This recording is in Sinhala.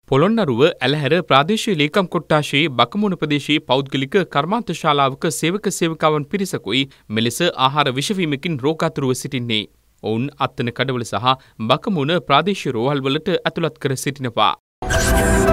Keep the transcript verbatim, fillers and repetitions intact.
පොළොන්නරුව ඇලහැර ප්‍රාදේශීය ලේකම් කොට්ටාශයේ බකමුණ ප්‍රදේශයේ පෞද්ගලික කර්මාන්ත ශාලාවක සේවක සේවිකාවන් පිරිසකුයි මෙලෙස ආහාර විෂවීමකින් රෝගාතුරව සිටින්නේ. ඔවුන් අත්තන කඩවල සහ බකමුණ ප්‍රාදේශීය රෝහල්වලට ඇතුළත් කර සිටිනවා.